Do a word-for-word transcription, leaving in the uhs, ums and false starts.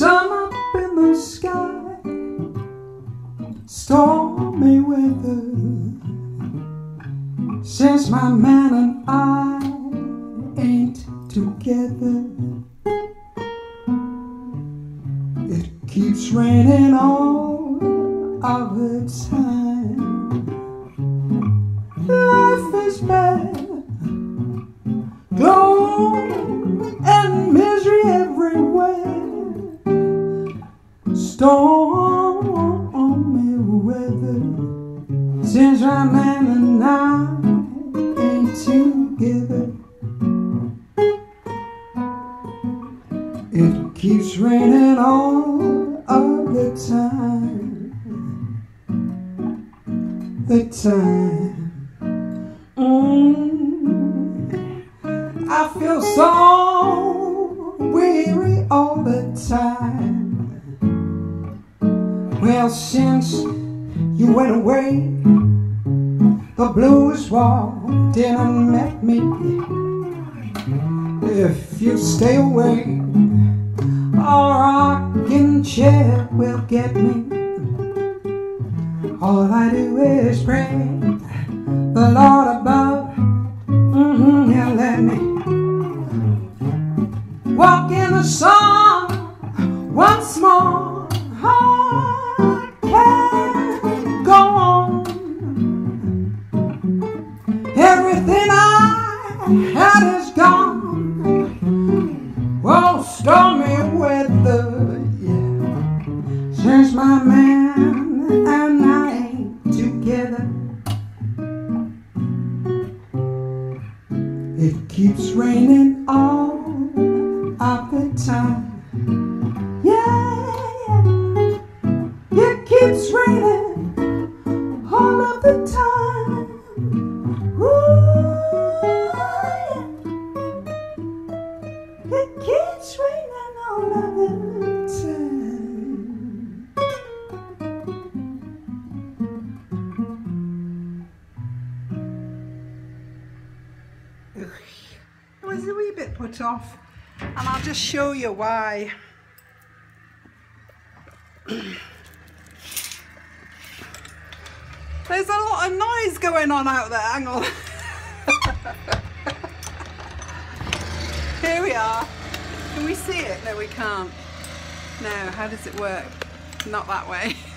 sun up in the sky, stormy weather, since my man and I ain't together. It keeps raining all of the time. Life is bad, gloom and misery everywhere. Stormy weather, since my man and I ain't together. It keeps raining all of the time, the time. Mm. I feel so weary all the time. Well, since you went away, the blues walked in and met me. If you stay away, a rocking chair will get me. All I do is pray the Lord above, mm-hmm, he'll let me walk in the sun once more. I can't go on. Everything I had is gone. Oh, stormy weather, yeah, since my man and I ain't together. It keeps raining all of the time. Yeah, yeah, it keeps raining all of the time. Ooh, yeah. It keeps raining all of the time. It was a wee bit put off, and I'll just show you why. There's a lot of noise going on out there, hang on. Here we are. Can we see it? No, we can't. No, how does it work? Not that way.